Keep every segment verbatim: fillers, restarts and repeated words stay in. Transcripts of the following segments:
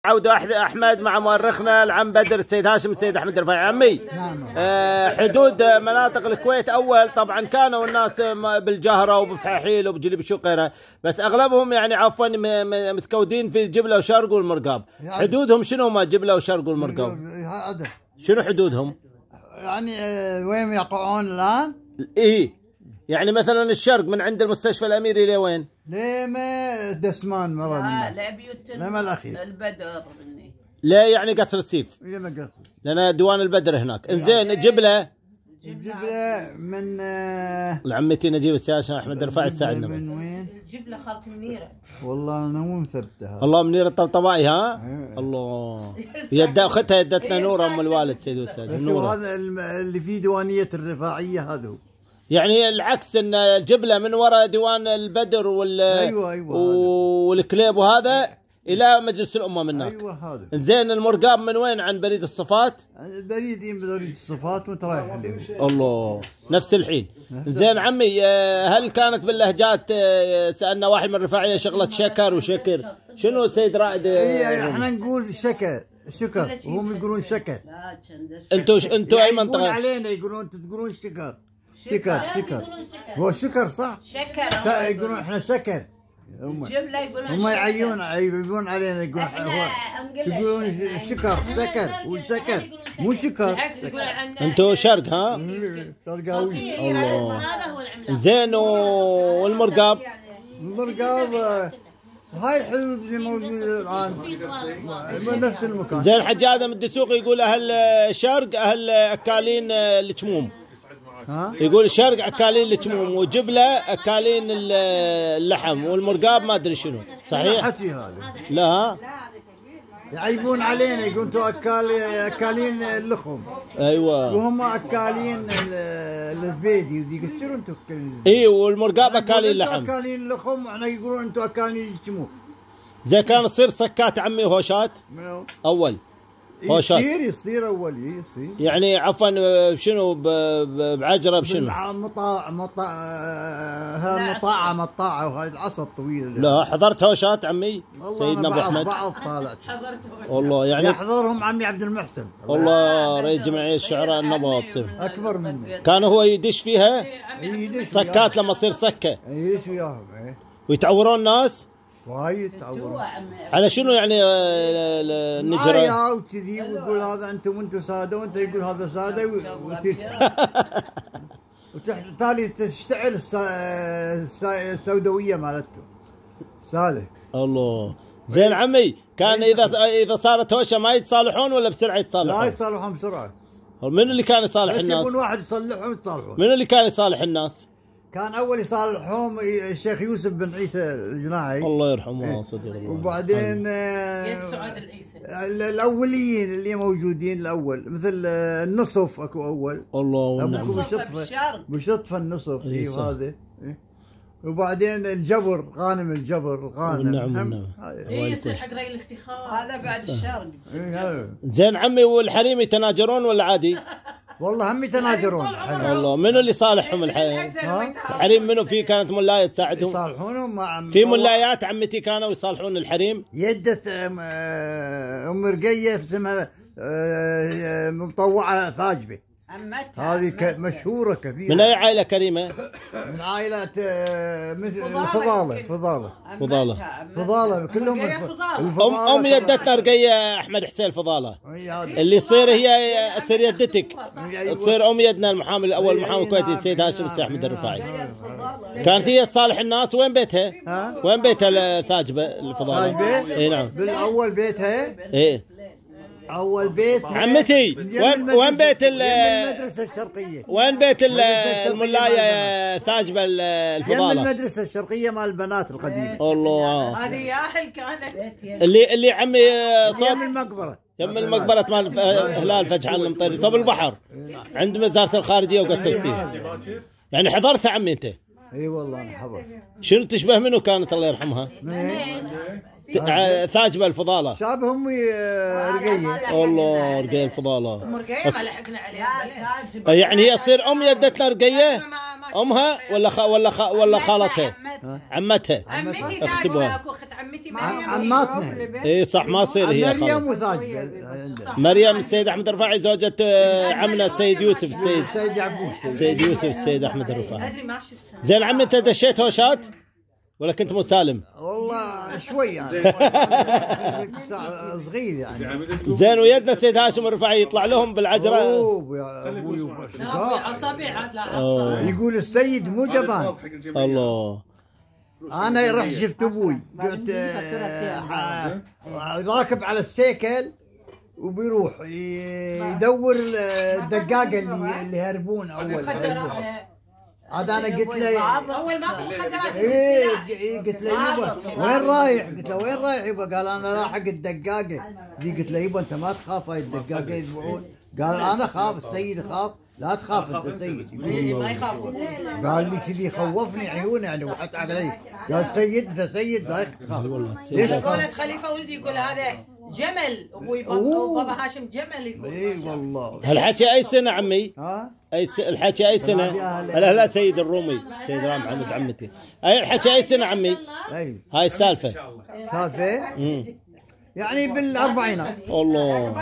عودة أحمد مع مؤرخنا العم بدر السيد هاشم السيد أحمد الرفاعي. عمي آه حدود مناطق الكويت أول طبعا كانوا الناس بالجهرة وبفحاحيل وبجلب الشقيرة، بس أغلبهم يعني عفوا متكودين في جبلة وشرق والمرقاب. حدودهم شنو ما جبلة وشرق والمرقاب؟ شنو حدودهم؟ يعني وين يقعون الآن؟ إيه يعني مثلا الشرق من عند المستشفى الأميري لوين؟ لما دسمان مرة لا لا بيوت لما الأخير البدر مني. لا يعني قصر السيف. لما قصر. لأن ديوان البدر هناك. إنزين جبلة. جبلة من العمتي نجيب السياسة أحمد الرفاعي تساعدنا. من وين؟ جبلة خالتي منيرة. والله أنا مو مثبتها. الله منيرة الطبطبائي ها؟ الله. يد أختها يدتنا نورة أم الوالد سيد وساج. نورة. هذا اللي فيه ديوانية الرفاعية هذا هو. يعني العكس ان الجبله من وراء ديوان البدر وال أيوة أيوة والكليب وهذا الى مجلس الامه من هناك. ايوه هذا. زين المرقاب من وين عن بريد الصفات؟ بريدين بريد الصفات وانت رايح عليهم. الله نفس الحين. زين عمي هل كانت باللهجات سالنا واحد من الرفاعيه شغله شكر وشكر شنو سيد رائد؟ اي احنا نقول شكر شكر وهم يقولون شكر. انتوا انتوا اي منطقه؟ يقولون علينا يقولون انتم تقولون شكر شكر شكر هو شكر صح؟ شكر يقولون احنا شكر. هم جبلة يقولون هم يعيون يعيبون علينا يقولون هو تقولون شكر شكر وشكر مو شكر. انتوا شرق ها؟ شرقاوي. الله. زين والمرقاب؟ المرقاب هاي الحدود اللي موجوده الان نفس المكان. زين حج ادم الدسوقي يقول اهل الشرق اهل اكالين الجموم. ها؟ يقول الشرق اكالين الجموم وجبله اكالين اللحم والمرقاب ما ادري شنو صحيح؟ حكي هذا لا ها؟ يعيبون علينا يقولون انتم اكال اكالين اللحم. ايوه وهم اكالين الزبيدي وذيك شنو انتم؟ اي والمرقاب اكالين اللحم. اكالين اللحم واحنا يقولون انتم اكالين الجموم. زي كان يصير سكات عمي وهوشات؟ منو؟ اول هوشات يصير يصير اول يصير يعني عفوا شنو بعجره بشنو؟ مطاع مطاع ها مطاعه مطاعه وهاي العصا الطويله. لا حضرت هوشات عمي سيدنا ابو احمد؟ بعض طالعت والله يعني يحضرهم عمي عبد المحسن والله رئيس جمعيه الشعراء النبض اكبر منه. كان هو يدش فيها يدش سكات لما تصير سكه يدش وياهم ويتعورون الناس وايد تعورون. على شنو يعني النجرة؟ يا وكذي ويقول هذا انتم وانتم ساده وانت يقول هذا ساده وتالي تشتعل السوداويه مالته ساده. الله. زين عمي كان اذا اذا صارت هوشه ما يتصالحون ولا بسرعه يتصالحون؟ لا يتصالحون بسرعه. منو اللي كان يصالح الناس؟ يبون واحد يصلحهم يتصالحون. منو اللي كان يصالح الناس؟ كان اول يصالحهم الشيخ يوسف بن عيسى الجناعي الله يرحمه صديق الله. وبعدين سعود العيسى الاوليين اللي موجودين الاول مثل النصف اكو اول. الله والنعم. بالشطفه بالشطفه النصف اي هذا. وبعدين الجبر غانم الجبر غانم والنعم والنعم. اي يصير حق رأي الافتخار هذا بعد الشرق. زين عمي والحريم يتناجرون ولا عادي؟ والله هم يتناجرون. والله منو اللي صالحهم الحريم؟ الحريم منو في كانت ملايه تساعدهم؟ يصالحونهم مع في ملايات عمتي كانوا يصالحون الحريم؟ يدة ام رقيه اسمها مطوعه ثاجبه. هذه مشهوره كبيره. من اي عائله كريمه؟ من عائله مثل فضاله فضاله فضاله فضاله كلهم ام ام يدتنا رقيه احمد حسين فضاله اللي يصير هي تصير يدتك تصير ام يدنا المحامي الاول المحامي الكويتي السيد هاشم السيد احمد الرفاعي. كانت هي تصالح الناس. وين بيتها؟ وين بيتها الثاجبه الفضاله؟ اي نعم بالاول بيتها ايه اول بيت عمتي. وين وين بيت المدرسه الشرقيه؟ وين بيت الملايه ثاجبه الفضاله؟ يم المدرسه الشرقيه مال البنات القديمه. الله. هذه ياهل كانت اللي اللي عمي صوب يم المقبره يم المقبره مال هلال فجعان المطيري صوب البحر عند وزاره الخارجيه وقصر السيف. يعني حضرت عمي انت؟ اي والله انا حضرت. شنو تشبه منو كانت الله يرحمها؟ ثاجبه الفضاله. شابه امي رقيه. الله رقيه الفضاله. رقيه ما لحقنا عليها. يعني هي تصير ام يدتنا رقيه؟ امها ولا خ... ولا خ... ولا خالتها عمتها عمتي اختبوها. ثاني اكو اخت عمتي مريم. عماتنا اي صح ما تصير هي مريم خالتها. وثاج مريم السيد احمد الرفاعي زوجة آه، عمنا السيد يوسف السيد سيد يعقوب السيد يوسف السيد احمد الرفاعي. ادري ما شفتها. زين عمي انت دشيت هوشات ولا كنت مسالم؟ والله شوي يعني صغير يعني. زين ويدنا السيد هاشم الرفاعي يطلع لهم بالعجرة. أوه يا أبوي وبس. لا ابوي اصابع عاد لا اصابع. يقول السيد مو جبان. الله. انا رحت شفت ابوي قلت آه، راكب على السيكل وبيروح يدور الدقاقه اللي اللي هربون اول. عاد انا قلت له اول ما اكو مخدرات ايه إيه، قلت له يبا وين رايح؟ قلت له وين رايح يبا؟ قال انا لاحق الدقاقه دي. قلت له يبا انت ما تخاف هاي الدقاقه يذبحون؟ قال انا خاف السيد خاف. لا تخاف انت سيد. ما يخافون. قال لي كذي خوفني عيونه يعني وحط علي. قال سيد انت سيد لا تخاف. ليش قولت خليفه ولدي يقول هذا جمل ابوي بابا هاشم جمل يقول. اي والله. هالحكي اي سنة عمي؟ ها؟ اي س... الحكي اي سنة؟ لا لا سيد الرومي سيد رام محمد عمتي. اي الحكي اي سنة عمي؟ اي هاي السالفة. سالفه؟ امم يعني بالاربعينات. الله.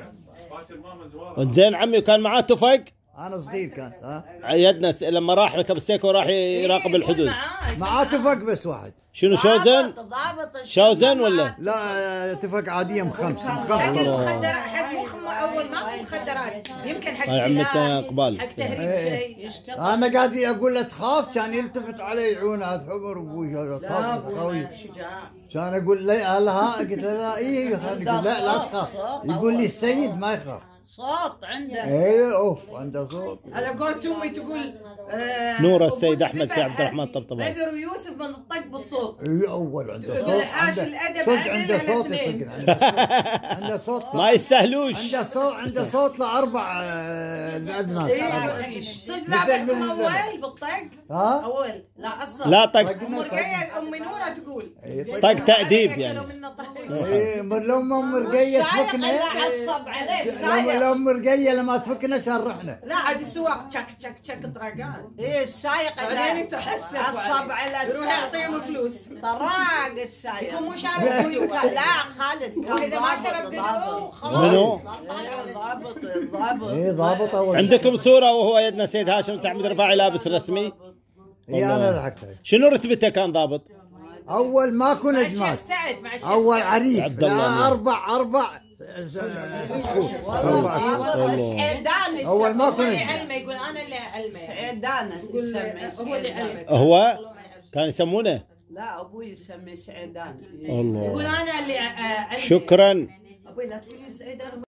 زين عمي وكان معاه تفق؟ انا صغير كان. ها؟ يدنا س... لما راح ركب السيكل وراح يراقب الحدود. معاه تفق بس واحد. شنو شوزن؟ شوزن ولا؟ لا تفق عاديه مخمسه حق مخمسه. المخدرات حق مخ اول ماكو مخدرات يمكن حق هاي عمتنا سلاح قبال. حق تهريب شيء. انا قاعد اقول له تخاف كان يلتفت علي عيونه حمر ابوي لا طاف قوي. ابونا شجاع. كان اقول لي هلا قلت له لا ايه يقول لا لا تخاف. يقول لي السيد ما يخاف. صوت عنده. ايه اوف عنده صوت. على قولت امي تقول آه نور السيد احمد سي عبد الرحمن طبطبان. بدر ويوسف من الطق بالصوت. اي اول عنده صوت. يقول حاش عنده الادب صوت عدل عنده على صوت اثنين. يطق. عنده- عنده صوت ما يستاهلوش. عنده صوت عنده صوت لاربع آه، اذنات. إيه، صدق لا بحكم اول بالطق. ها؟ اول لا عصا. لا طق. ام رقية ام نوره تقول. إيه، طق تأديب يعني. ايه مر لو ام رقيه تفكنا. عصب عليه لو السايق. لو ام رقيه لما تفكنا كان رحنا. لا عاد السواق تشك تشك تشك طرقان. ايه السايق بعدين تحسف عصب على يروح السايق. يعطيهم فلوس. طراق السايق. يكون مو شارب قيود. لا خالد كان واذا ما شرب ضابط- قيود ضابط. خلاص. منو؟ إيه، ضابط ضابط. ايه ضابط اول. عندكم صورة وهو يدنا سيد هاشم سي عبد الرفاعي لابس رسمي؟ اي انا لحقتها. شنو رتبته كان ضابط؟ اول ماكو مع نجمات. الشيخ سعد مع الشيخ اول سعد. عريف. عبد الله لا نعم. اربع اربع سخوت. اربع سخوت. والله. سعيدان اول ما هو اللي كنت. علمه يقول انا اللي علمه. سعيدان يقول يسمي هو اللي سعيدان. علمه. هو كان يسمونه؟ لا ابوي يسمي سعيدان. يقول الله. انا اللي آه، علمه. شكرا. ابوي لا تقولي سعيد انا